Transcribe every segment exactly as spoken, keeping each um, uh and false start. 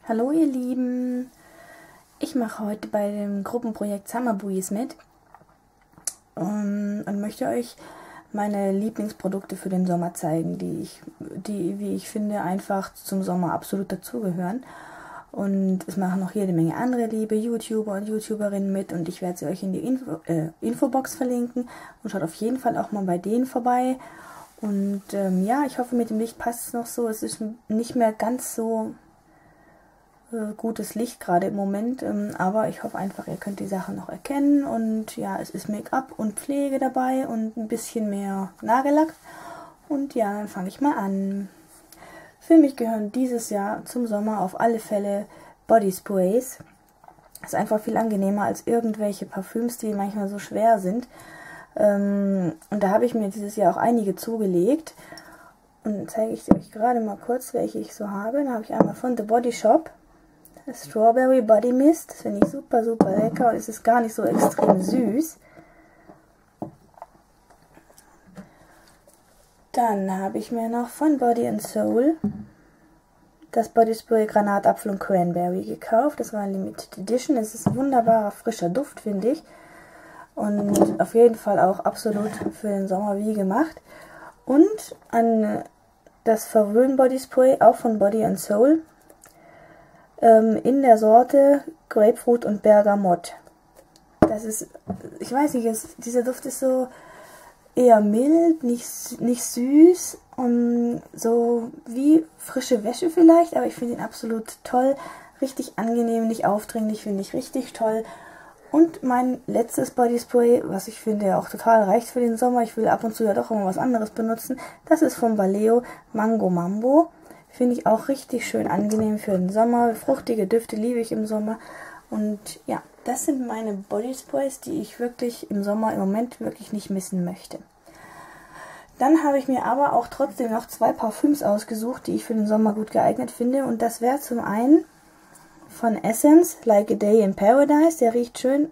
Hallo ihr Lieben, ich mache heute bei dem Gruppenprojekt Summer Breeze mit um, und möchte euch meine Lieblingsprodukte für den Sommer zeigen, die, ich, die wie ich finde, einfach zum Sommer absolut dazugehören. Und es machen noch jede Menge andere liebe YouTuber und YouTuberinnen mit und ich werde sie euch in die Info, äh, Infobox verlinken und schaut auf jeden Fall auch mal bei denen vorbei. Und ähm, ja, ich hoffe, mit dem Licht passt es noch so, es ist nicht mehr ganz so gutes Licht gerade im Moment, ähm, aber ich hoffe einfach, ihr könnt die Sachen noch erkennen und ja, es ist Make-up und Pflege dabei und ein bisschen mehr Nagellack und ja, dann fange ich mal an. Für mich gehören dieses Jahr zum Sommer auf alle Fälle Body Sprays. Ist einfach viel angenehmer als irgendwelche Parfüms, die manchmal so schwer sind, ähm, und da habe ich mir dieses Jahr auch einige zugelegt und dann zeige ich euch gerade mal kurz, welche ich so habe. Da habe ich einmal von The Body Shop Strawberry Body Mist, das finde ich super, super lecker und es ist gar nicht so extrem süß. Dann habe ich mir noch von Body and Soul das Body Spray Granatapfel und Cranberry gekauft. Das war eine Limited Edition. Es ist ein wunderbarer, frischer Duft, finde ich. Und auf jeden Fall auch absolut für den Sommer wie gemacht. Und an das Verwöhn Body Spray, auch von Body and Soul, in der Sorte Grapefruit und Bergamott. Das ist, ich weiß nicht, es, dieser Duft ist so eher mild, nicht, nicht süß und so wie frische Wäsche vielleicht, aber ich finde ihn absolut toll, richtig angenehm, nicht aufdringlich, finde ich richtig toll. Und mein letztes Body Spray, was ich finde auch total reicht für den Sommer, ich will ab und zu ja doch immer was anderes benutzen, das ist von Vallejo Mango Mambo. Finde ich auch richtig schön angenehm für den Sommer. Fruchtige Düfte liebe ich im Sommer. Und ja, das sind meine Body Sprays, die ich wirklich im Sommer im Moment wirklich nicht missen möchte. Dann habe ich mir aber auch trotzdem noch zwei Parfüms ausgesucht, die ich für den Sommer gut geeignet finde. Und das wäre zum einen von Essence, Like a Day in Paradise. Der riecht schön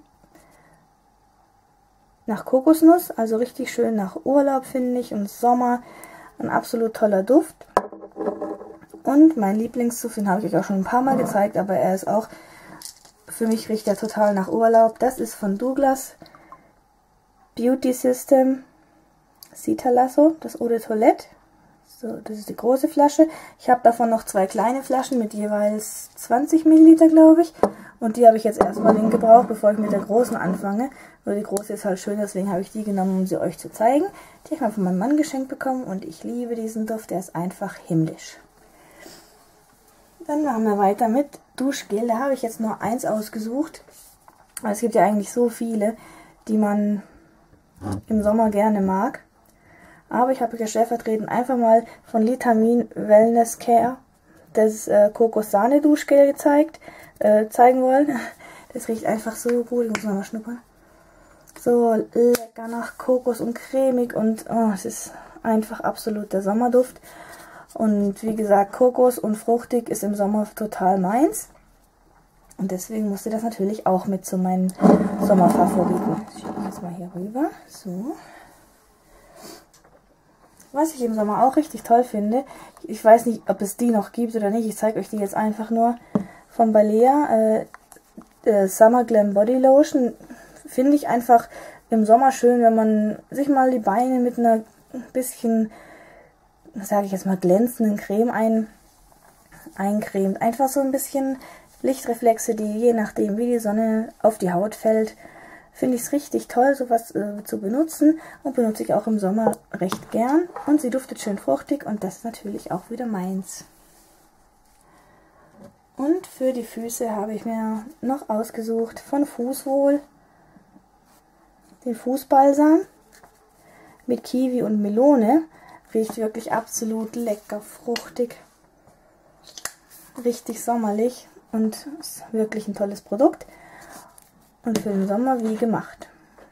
nach Kokosnuss, also richtig schön nach Urlaub, finde ich. Und Sommer, ein absolut toller Duft. Und mein Lieblingsduft, den habe ich euch auch schon ein paar Mal gezeigt, aber er ist auch, für mich riecht er total nach Urlaub. Das ist von Douglas Beauty System Citralasso, das Eau de Toilette. So, das ist die große Flasche. Ich habe davon noch zwei kleine Flaschen mit jeweils zwanzig Milliliter, glaube ich. Und die habe ich jetzt erstmal hingebraucht, bevor ich mit der großen anfange. Nur die große ist halt schön, deswegen habe ich die genommen, um sie euch zu zeigen. Die habe ich mal von meinem Mann geschenkt bekommen und ich liebe diesen Duft, der ist einfach himmlisch. Dann machen wir weiter mit Duschgel. Da habe ich jetzt nur eins ausgesucht. Es gibt ja eigentlich so viele, die man im Sommer gerne mag. Aber ich habe euch stellvertretend einfach mal von Litamin Wellness Care das äh, Kokos-Sahne Duschgel gezeigt, äh, zeigen wollen. Das riecht einfach so gut. Ich muss nochmal schnuppern. So lecker nach Kokos und cremig und oh, es ist einfach absolut der Sommerduft. Und wie gesagt, Kokos und fruchtig ist im Sommer total meins. Und deswegen musste das natürlich auch mit zu meinen Sommerfavoriten. Ich schiebe jetzt mal hier rüber. So. Was ich im Sommer auch richtig toll finde, ich weiß nicht, ob es die noch gibt oder nicht, ich zeige euch die jetzt einfach nur, von Balea, äh, äh, Summer Glam Body Lotion. Finde ich einfach im Sommer schön, wenn man sich mal die Beine mit einer bisschen, sage ich jetzt mal, glänzenden Creme ein, eincremt. Einfach so ein bisschen Lichtreflexe, die je nachdem, wie die Sonne auf die Haut fällt, finde ich es richtig toll, sowas äh, zu benutzen. Und benutze ich auch im Sommer recht gern. Und sie duftet schön fruchtig und das ist natürlich auch wieder meins. Und für die Füße habe ich mir noch ausgesucht von Fußwohl den Fußbalsam mit Kiwi und Melone. Riecht wirklich absolut lecker, fruchtig, richtig sommerlich und ist wirklich ein tolles Produkt und für den Sommer wie gemacht.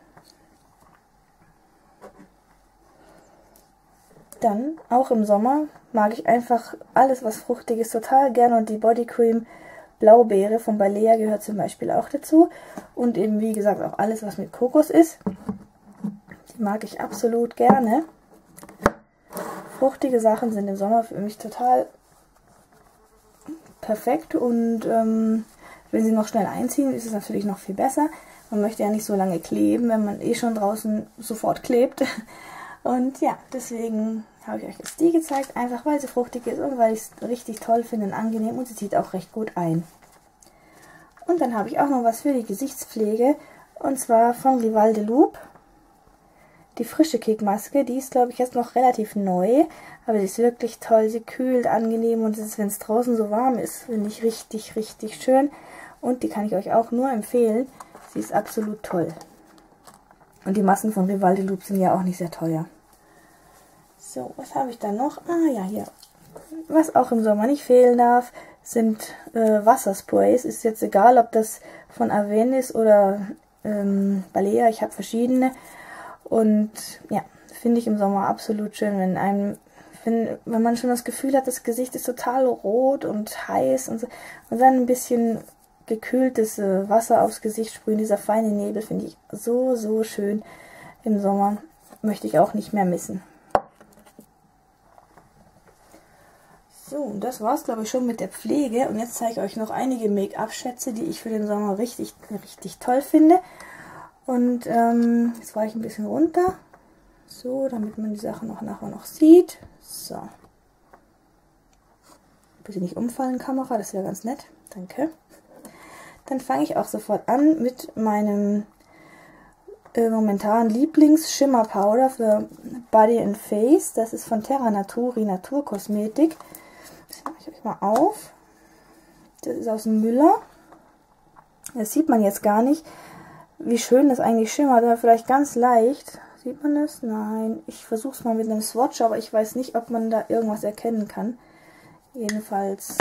Dann, auch im Sommer, mag ich einfach alles, was fruchtig ist, total gerne und die Bodycream Blaubeere von Balea gehört zum Beispiel auch dazu und eben wie gesagt auch alles, was mit Kokos ist. Die mag ich absolut gerne. Fruchtige Sachen sind im Sommer für mich total perfekt und ähm, wenn sie noch schnell einziehen, ist es natürlich noch viel besser. Man möchte ja nicht so lange kleben, wenn man eh schon draußen sofort klebt. Und ja, deswegen habe ich euch jetzt die gezeigt, einfach weil sie fruchtig ist und weil ich es richtig toll finde und angenehm und sie zieht auch recht gut ein. Und dann habe ich auch noch was für die Gesichtspflege und zwar von Rival de Loup. Die frische Kickmaske, die ist glaube ich jetzt noch relativ neu, aber sie ist wirklich toll, sie kühlt angenehm und wenn es draußen so warm ist, finde ich richtig, richtig schön. Und die kann ich euch auch nur empfehlen, sie ist absolut toll. Und die Masken von Rival de Loup sind ja auch nicht sehr teuer. So, was habe ich da noch? Ah ja, hier. Was auch im Sommer nicht fehlen darf, sind äh, Wassersprays. Ist jetzt egal, ob das von Avène ist oder ähm, Balea. Ich habe verschiedene. Und ja, finde ich im Sommer absolut schön, wenn einem, wenn, wenn man schon das Gefühl hat, das Gesicht ist total rot und heiß und so, und dann ein bisschen gekühltes äh, Wasser aufs Gesicht sprühen, dieser feine Nebel, finde ich so, so schön im Sommer. Möchte ich auch nicht mehr missen. So, und das war es, glaube ich, schon mit der Pflege. Und jetzt zeige ich euch noch einige Make-up-Schätze, die ich für den Sommer richtig, richtig toll finde. Und ähm, jetzt fahre ich ein bisschen runter, so, damit man die Sachen noch nachher noch sieht. So. Bitte nicht umfallen, Kamera, das wäre ganz nett. Danke. Dann fange ich auch sofort an mit meinem äh, momentan Lieblings-Schimmer-Powder für Body and Face. Das ist von Terra Naturi Naturkosmetik. Das mache ich euch mal auf. Das ist aus dem Müller. Das sieht man jetzt gar nicht, wie schön das eigentlich schimmert. Aber vielleicht ganz leicht. Sieht man das? Nein. Ich versuche es mal mit einem Swatch, aber ich weiß nicht, ob man da irgendwas erkennen kann. Jedenfalls...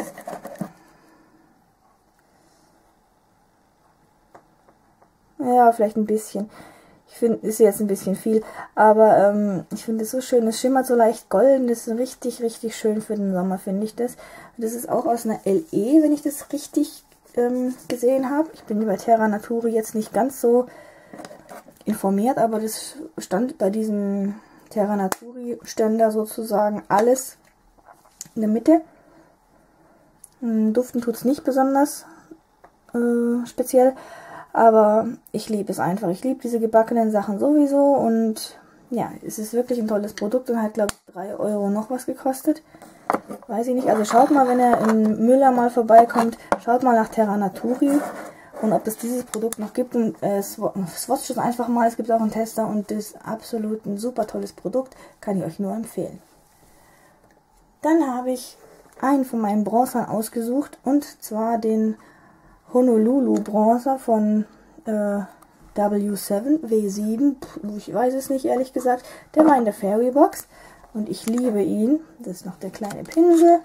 Ja, vielleicht ein bisschen. Ich finde, ist jetzt ein bisschen viel, aber ähm, ich finde es so schön. Es schimmert so leicht golden. Das ist richtig, richtig schön für den Sommer, finde ich das. Das ist auch aus einer L E, wenn ich das richtig ähm, gesehen habe. Ich bin über Terra Naturi jetzt nicht ganz so informiert, aber das stand bei diesem Terra Naturi Ständer sozusagen alles in der Mitte. Duften tut es nicht besonders äh, speziell. Aber ich liebe es einfach. Ich liebe diese gebackenen Sachen sowieso. Und ja, es ist wirklich ein tolles Produkt und hat, glaube ich, drei Euro noch was gekostet. Weiß ich nicht. Also schaut mal, wenn ihr in Müller mal vorbeikommt, schaut mal nach Terra Naturi. Und ob es dieses Produkt noch gibt. Und äh, swatcht es einfach mal. Es gibt auch einen Tester und das ist absolut ein super tolles Produkt. Kann ich euch nur empfehlen. Dann habe ich einen von meinen Bronzern ausgesucht. Und zwar den Honolulu Bronzer von äh, W sieben, W sieben, ich weiß es nicht, ehrlich gesagt. Der war in der Fairy Box und ich liebe ihn. Das ist noch der kleine Pinsel.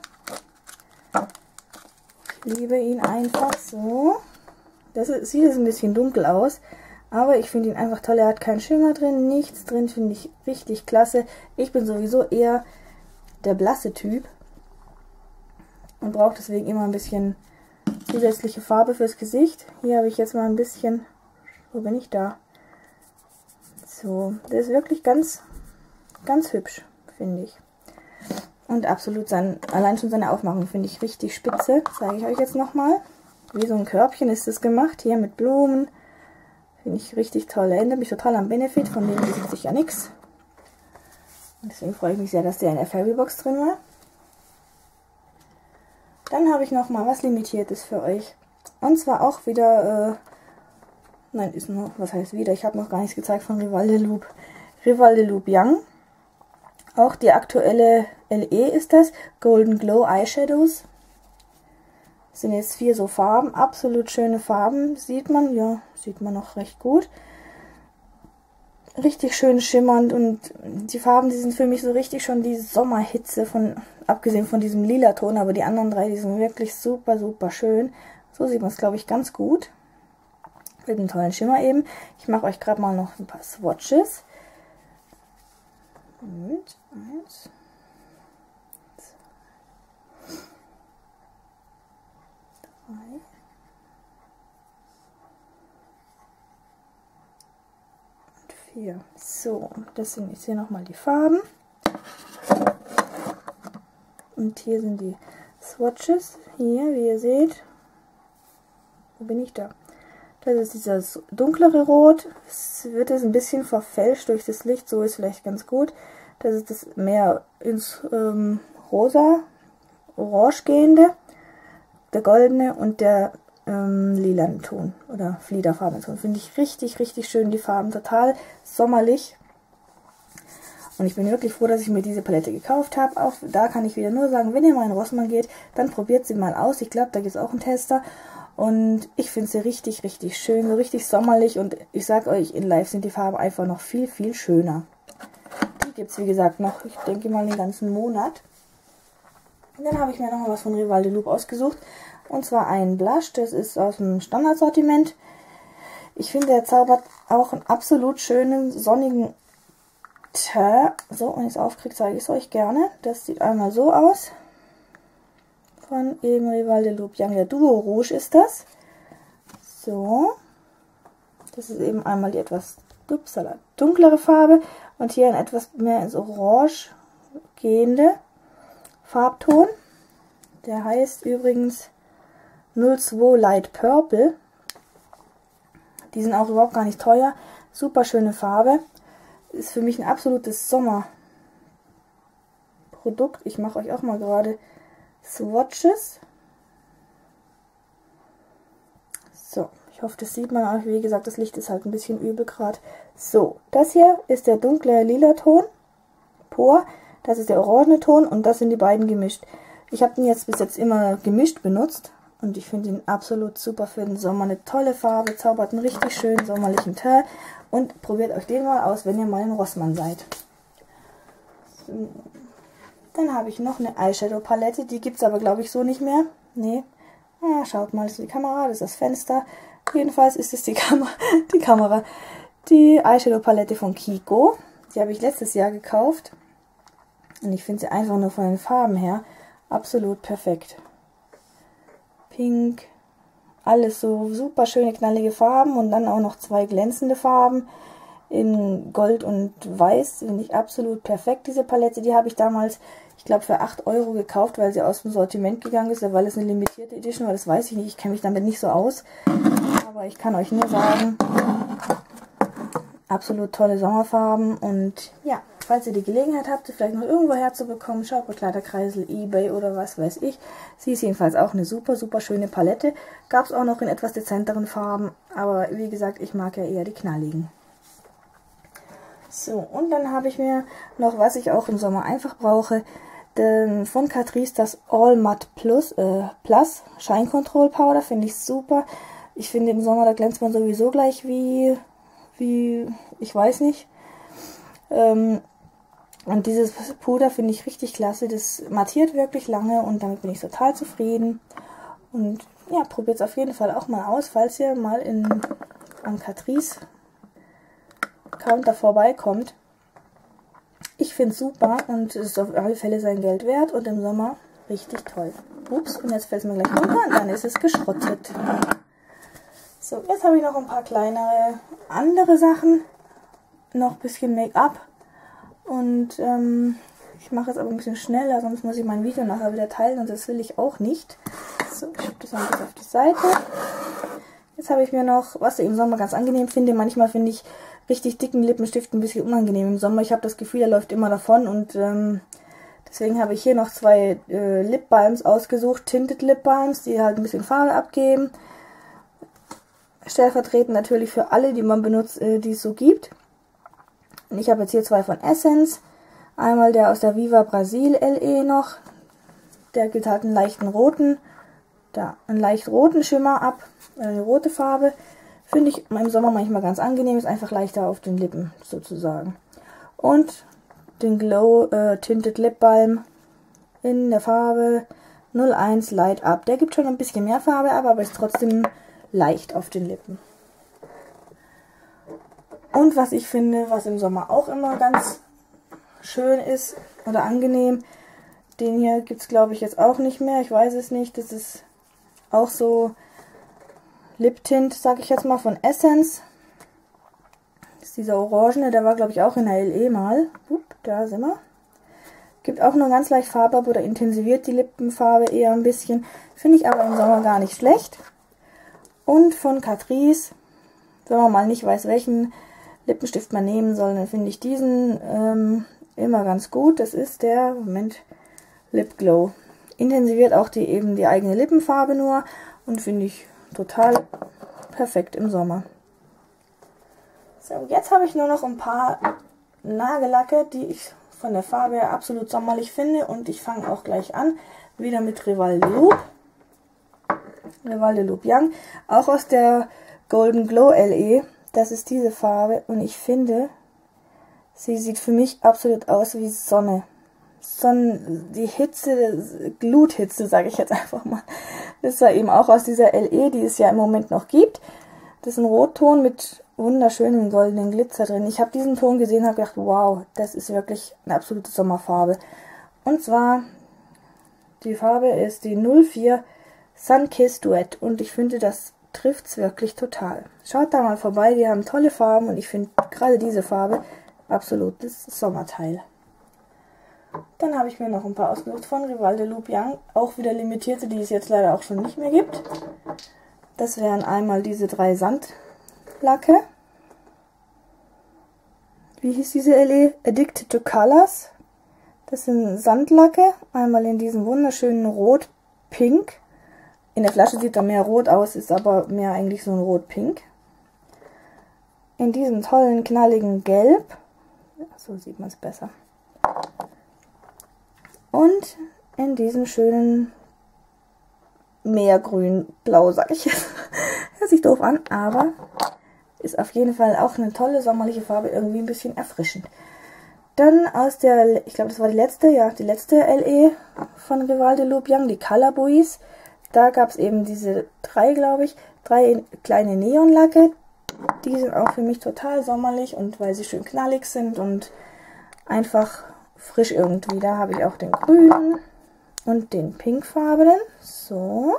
Ich liebe ihn einfach so. Das ist, sieht jetzt ein bisschen dunkel aus, aber ich finde ihn einfach toll. Er hat keinen Schimmer drin, nichts drin, finde ich richtig klasse. Ich bin sowieso eher der blasse Typ und brauche deswegen immer ein bisschen zusätzliche Farbe fürs Gesicht. Hier habe ich jetzt mal ein bisschen, wo bin ich da? So, der ist wirklich ganz, ganz hübsch, finde ich. Und absolut, sein, allein schon seine Aufmachung finde ich richtig spitze. Zeige ich euch jetzt nochmal. Wie so ein Körbchen ist das gemacht, hier mit Blumen. Finde ich richtig toll. Erinnert mich total an Benefit, von dem besitze ich ja nichts. Und deswegen freue ich mich sehr, dass der in der Fairy Box drin war. Dann habe ich noch mal was Limitiertes für euch. Und zwar auch wieder, äh, nein, ist noch, was heißt wieder? Ich habe noch gar nichts gezeigt von Rival de Loup. Rival de Loup Young. Auch die aktuelle L E ist das. Golden Glow Eyeshadows. Das sind jetzt vier so Farben. Absolut schöne Farben. Sieht man, ja, sieht man noch recht gut. Richtig schön schimmernd und die Farben, die sind für mich so richtig schon die Sommerhitze, von abgesehen von diesem lila Ton, aber die anderen drei, die sind wirklich super, super schön. So sieht man es, glaube ich, ganz gut. Mit einem tollen Schimmer eben. Ich mache euch gerade mal noch ein paar Swatches. Und eins, zwei, drei. Hier. So, das sind jetzt hier nochmal die Farben. Und hier sind die Swatches. Hier, wie ihr seht. Wo bin ich da? Das ist dieses dunklere Rot. Es wird jetzt ein bisschen verfälscht durch das Licht, so ist vielleicht ganz gut. Das ist das mehr ins ähm, rosa, orange gehende, der goldene und der ähm, lilanen Ton oder fliederfarbene Ton. Finde ich richtig, richtig schön, die Farben, total sommerlich. Und ich bin wirklich froh, dass ich mir diese Palette gekauft habe. Auch da kann ich wieder nur sagen, wenn ihr mal in Rossmann geht, dann probiert sie mal aus. Ich glaube, da gibt es auch einen Tester. Und ich finde sie richtig, richtig schön, so richtig sommerlich. Und ich sage euch, in Live sind die Farben einfach noch viel, viel schöner. Die gibt es, wie gesagt, noch, ich denke mal, den ganzen Monat. Und dann habe ich mir noch mal was von Rival de Loup ausgesucht. Und zwar einen Blush, das ist aus dem Standardsortiment. Ich finde, der zaubert auch einen absolut schönen, sonnigen Teint. So, wenn ich es aufkriege, zeige ich es euch gerne. Das sieht einmal so aus. Von eben Rival de Loup Young, der Duo Rouge ist das. So. Das ist eben einmal die etwas upsala, dunklere Farbe. Und hier ein etwas mehr ins Orange gehende Farbton. Der heißt übrigens null zwei Light Purple. Die sind auch überhaupt gar nicht teuer. Super schöne Farbe. Ist für mich ein absolutes Sommerprodukt. Ich mache euch auch mal gerade Swatches. So, ich hoffe, das sieht man auch. Wie gesagt, das Licht ist halt ein bisschen übel gerade. So, das hier ist der dunkle lila Ton. Pur. Das ist der orangene Ton und das sind die beiden gemischt. Ich habe den jetzt bis jetzt immer gemischt benutzt. Und ich finde ihn absolut super für den Sommer. Eine tolle Farbe, zaubert einen richtig schönen sommerlichen Teint. Und probiert euch den mal aus, wenn ihr mal in Rossmann seid. So. Dann habe ich noch eine Eyeshadow-Palette. Die gibt es aber, glaube ich, so nicht mehr. Nee. Ja, schaut mal, das ist die Kamera, das ist das Fenster. Jedenfalls ist es die, Kam die Kamera. Die Eyeshadow-Palette von Kiko. Die habe ich letztes Jahr gekauft. Und ich finde sie einfach nur von den Farben her absolut perfekt. Pink, alles so super schöne knallige Farben und dann auch noch zwei glänzende Farben in Gold und Weiß. Finde ich absolut perfekt, diese Palette. Die habe ich damals, ich glaube, für acht Euro gekauft, weil sie aus dem Sortiment gegangen ist, weil es eine limitierte Edition war. Das weiß ich nicht, ich kenne mich damit nicht so aus. Aber ich kann euch nur sagen, absolut tolle Sommerfarben. Und ja, falls ihr die Gelegenheit habt, sie vielleicht noch irgendwo herzubekommen, schaut bei Kleiderkreisel, eBay oder was weiß ich. Sie ist jedenfalls auch eine super, super schöne Palette. Gab es auch noch in etwas dezenteren Farben, aber wie gesagt, ich mag ja eher die knalligen. So, und dann habe ich mir noch, was ich auch im Sommer einfach brauche, den, von Catrice das All Matte Plus, äh, Plus Shine Control Powder. Finde ich super. Ich finde, im Sommer, da glänzt man sowieso gleich wie, wie ich weiß nicht. Ähm, und dieses Puder finde ich richtig klasse. Das mattiert wirklich lange und damit bin ich total zufrieden. Und ja, probiert es auf jeden Fall auch mal aus, falls ihr mal in, am Catrice Counter vorbeikommt. Ich finde es super und es ist auf alle Fälle sein Geld wert und im Sommer richtig toll. Ups, und jetzt fällt es mir gleich runter und dann ist es geschrottet. So, jetzt habe ich noch ein paar kleinere andere Sachen. Noch ein bisschen Make-up. Und ähm, ich mache es aber ein bisschen schneller, sonst muss ich mein Video nachher wieder teilen und das will ich auch nicht. So, ich schiebe das mal ein bisschen auf die Seite. Jetzt habe ich mir noch, was ich im Sommer ganz angenehm finde, manchmal finde ich richtig dicken Lippenstift ein bisschen unangenehm im Sommer. Ich habe das Gefühl, der läuft immer davon und ähm, deswegen habe ich hier noch zwei äh, Lip Balms ausgesucht, Tinted Lip Balms, die halt ein bisschen Farbe abgeben. Stellvertretend natürlich für alle, die man benutzt, äh, die es so gibt. Und ich habe jetzt hier zwei von Essence. Einmal der aus der Viva Brasil L E noch. Der gibt halt einen leichten roten, da einen leicht roten Schimmer ab, eine rote Farbe. Finde ich im Sommer manchmal ganz angenehm, ist einfach leichter auf den Lippen sozusagen. Und den Glow äh, Tinted Lip Balm in der Farbe null eins Light Up. Der gibt schon ein bisschen mehr Farbe ab, aber ist trotzdem leicht auf den Lippen. Und was ich finde, was im Sommer auch immer ganz schön ist oder angenehm, den hier gibt es glaube ich jetzt auch nicht mehr, ich weiß es nicht, das ist auch so Lip Tint, sag ich jetzt mal, von Essence. Das ist dieser orangene, der war glaube ich auch in der L E mal. Upp, da sind wir. Gibt auch nur ganz leicht Farbe ab oder intensiviert die Lippenfarbe eher ein bisschen. Finde ich aber im Sommer gar nicht schlecht. Und von Catrice, wenn man mal nicht weiß, welchen Lippenstift man nehmen soll, dann finde ich diesen ähm, immer ganz gut. Das ist der, Moment, Lip Glow. Intensiviert auch die eben die eigene Lippenfarbe nur und finde ich total perfekt im Sommer. So, jetzt habe ich nur noch ein paar Nagellacke, die ich von der Farbe her absolut sommerlich finde, und ich fange auch gleich an, wieder mit Rival de Loup. Rival de Loup Young, auch aus der Golden Glow L E. Das ist diese Farbe und ich finde, sie sieht für mich absolut aus wie Sonne. Sonnen, die Hitze, Gluthitze, sage ich jetzt einfach mal. Das war eben auch aus dieser L E, die es ja im Moment noch gibt. Das ist ein Rotton mit wunderschönem goldenen Glitzer drin. Ich habe diesen Ton gesehen und habe gedacht, wow, das ist wirklich eine absolute Sommerfarbe. Und zwar, die Farbe ist die null vier Sunkissed Duet und ich finde, das trifft es wirklich total. Schaut da mal vorbei, die haben tolle Farben und ich finde gerade diese Farbe absolutes Sommerteil. Dann habe ich mir noch ein paar ausgesucht von Rival de Loup Young, auch wieder limitierte, die es jetzt leider auch schon nicht mehr gibt. Das wären einmal diese drei Sandlacke. Wie hieß diese L E? Addicted to Colors. Das sind Sandlacke, einmal in diesem wunderschönen Rot-Pink. In der Flasche sieht er mehr rot aus, ist aber mehr eigentlich so ein Rot-Pink. In diesem tollen, knalligen Gelb. Ja, so sieht man es besser. Und in diesem schönen Meergrün-Blau, sag ich jetzt. Hört sich doof an, aber ist auf jeden Fall auch eine tolle sommerliche Farbe, irgendwie ein bisschen erfrischend. Dann aus der, ich glaube das war die letzte, ja, die letzte L E von Rival de Loup Young, die Color Buoys. Da gab es eben diese drei, glaube ich, drei kleine Neonlacke. Die sind auch für mich total sommerlich und weil sie schön knallig sind und einfach frisch irgendwie. Da habe ich auch den grünen und den pinkfarbenen. So.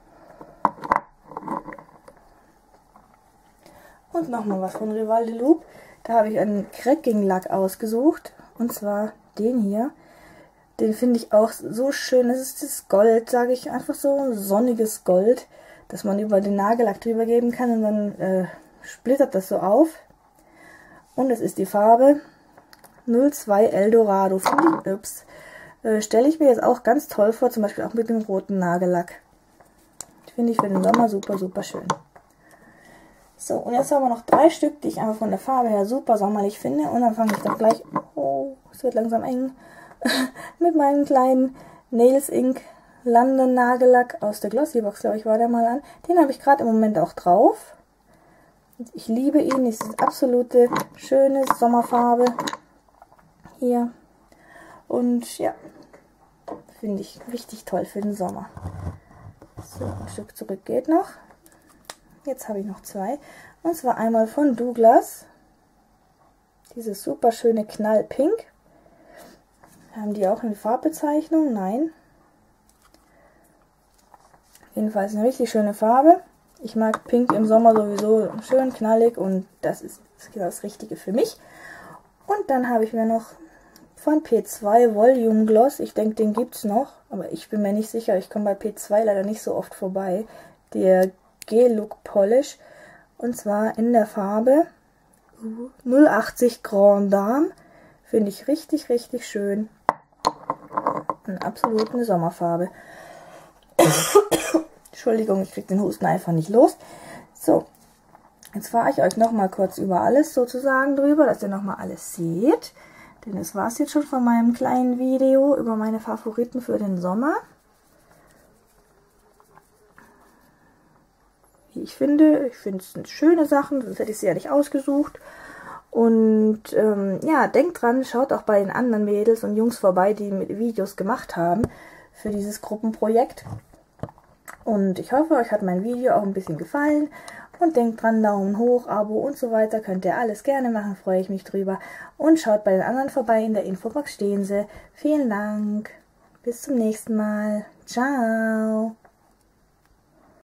Und nochmal was von Rival de Loup. Da habe ich einen Cracking-Lack ausgesucht. Und zwar den hier. Den finde ich auch so schön. Das ist das Gold, sage ich. Einfach so sonniges Gold, das man über den Nagellack drüber geben kann. Und dann äh, splittert das so auf. Und es ist die Farbe null zwei Eldorado. Finde ich, ups, äh, stelle ich mir jetzt auch ganz toll vor. Zum Beispiel auch mit dem roten Nagellack. Finde ich für den Sommer super, super schön. So, und jetzt haben wir noch drei Stück, die ich einfach von der Farbe her super sommerlich finde. Und dann fange ich doch gleich, oh, es wird langsam eng, mit meinem kleinen Nails Ink London Nagellack aus der Glossybox, glaube ich, war der mal an. Den habe ich gerade im Moment auch drauf. Ich liebe ihn, es ist absolute schöne Sommerfarbe hier. Und ja, finde ich richtig toll für den Sommer. So, ein Stück zurück geht noch. Jetzt habe ich noch zwei. Und zwar einmal von Douglas. Dieses super schöne Knallpink. Haben die auch eine Farbbezeichnung? Nein. Jedenfalls eine richtig schöne Farbe. Ich mag Pink im Sommer sowieso schön knallig und das ist das Richtige für mich. Und dann habe ich mir noch von P zwei Volume Gloss. Ich denke, den gibt es noch, aber ich bin mir nicht sicher. Ich komme bei P zwei leider nicht so oft vorbei. Der G-Look Polish. Und zwar in der Farbe null achtzig Grand Dame. Finde ich richtig, richtig schön. Eine absolute Sommerfarbe. Entschuldigung, ich kriege den Husten einfach nicht los. So, jetzt fahre ich euch nochmal kurz über alles sozusagen drüber, dass ihr nochmal alles seht. Denn das war es jetzt schon von meinem kleinen Video über meine Favoriten für den Sommer. Wie ich finde, ich finde es sind schöne Sachen, sonst hätte ich sie ja nicht ausgesucht. Und ähm, ja, denkt dran, schaut auch bei den anderen Mädels und Jungs vorbei, die mit Videos gemacht haben für dieses Gruppenprojekt. Und ich hoffe, euch hat mein Video auch ein bisschen gefallen. Und denkt dran, Daumen hoch, Abo und so weiter. Könnt ihr alles gerne machen, freue ich mich drüber. Und schaut bei den anderen vorbei, in der Infobox stehen sie. Vielen Dank. Bis zum nächsten Mal. Ciao.